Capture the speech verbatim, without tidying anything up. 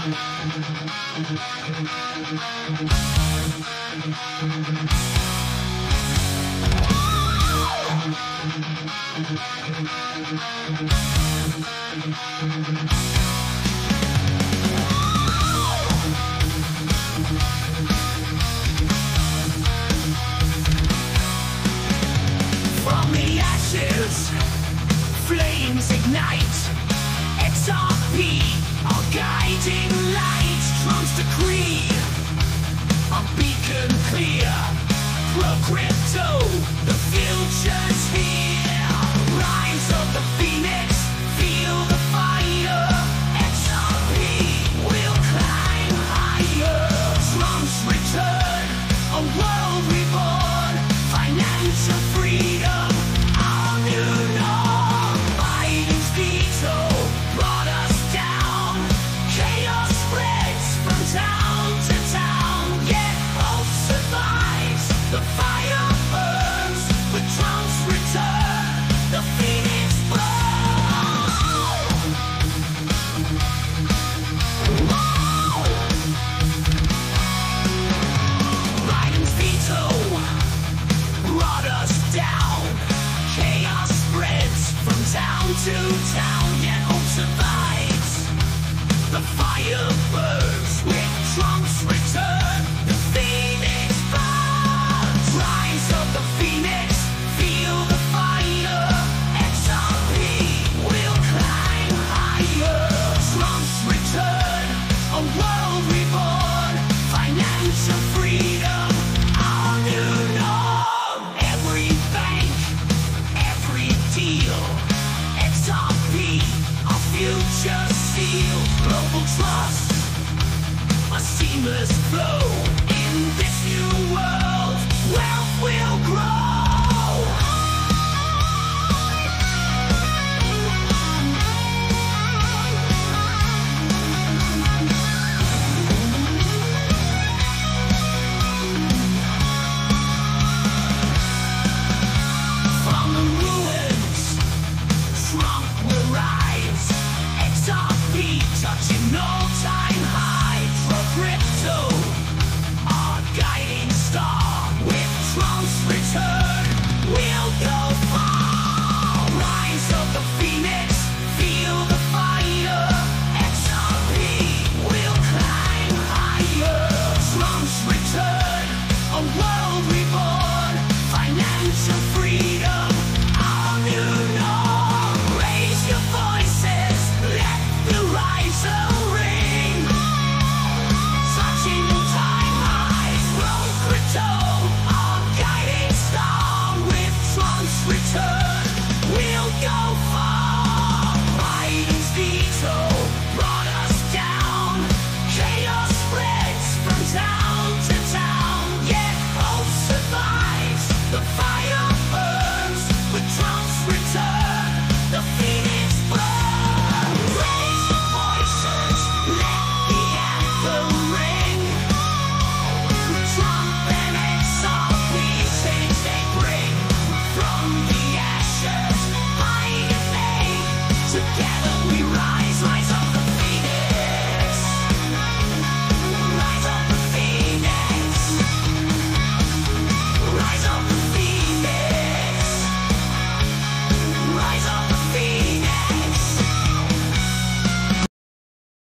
From the ashes, flames ignite. X R P, our guiding light. Drums decree, a beacon clear. Pro crypto, the future's here. Rise of the phoenix, feel the fire. X R P will climb higher. Drums return, a world reborn. Financial freedom, our new norm. Biden's veto brought us down. Chaos spreads from town to town. Yet hope survives. The fire burns. The drums return. The phoenix burns. Biden's veto brought us down. Chaos spreads from town to town. Yet hope survives. The fire burns. With drums return. The phoenix burns. Rise of the phoenix. Feel the fire. X R P will climb higher. Drums return. A world reborn. Financial freedom. Our new norm. Every bank, every deal. X R P, our future seal. Global trust, a seamless flow. In this new world, wealth will grow. From the ruins, Trump will rise. X R P touching no time